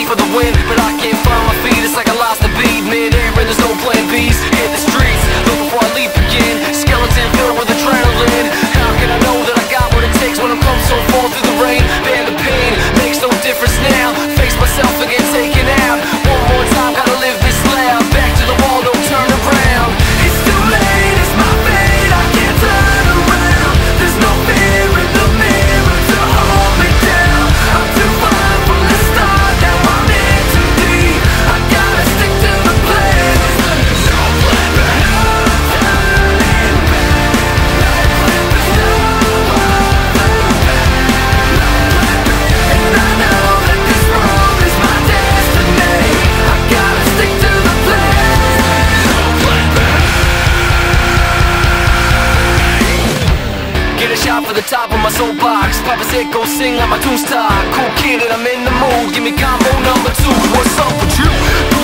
for the win, but I can't find my feet. It's like I lost the beat mid-air and there's no plan B's. Hit the streets, look before I leap again. Skeleton filled with adrenaline. How can I know that I got what it takes when I'm come so far through the rain? Bear the pain, makes no difference now. Face myself and get taken out. One more time, gotta live this loud. Back to the wall, no turn around. It's too late, it's my fate, I can't turn around. There's no fear in the mirror to hold me down. I'm too far from the start, now I'm in too deep. I gotta stick to the plan. No plan back, no turning back. There's no other path. And I know that this road is my destiny. I gotta stick to the plan. No plan back. Get a shot for the top of my soapbox. Papa said go sing like my tune star. Cool kid and I'm in the mood. Give me combo number 2. What's up with you?